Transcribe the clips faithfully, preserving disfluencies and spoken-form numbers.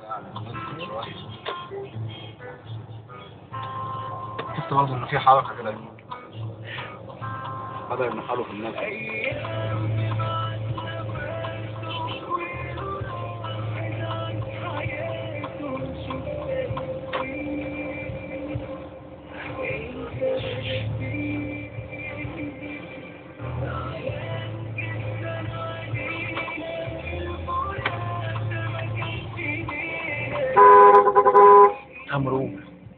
شفت برضه ان في حركه كده بدأ ينحلوا في الناس. أمرو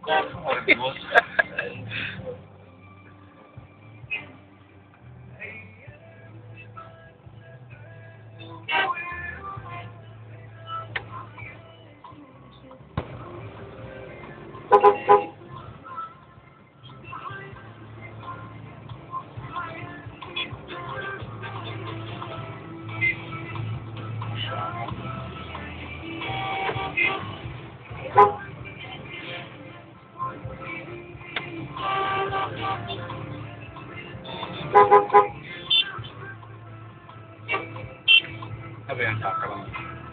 أبي ينفع كلام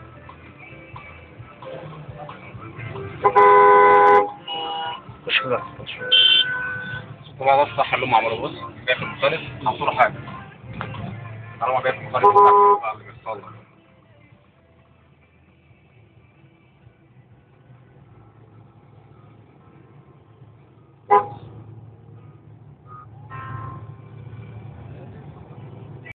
مش كده طبعا ده الصح اللي هم عملوه. بص جاي في المختلف حطوا له حاجة طالما جاي في المختلف اللي بيحصل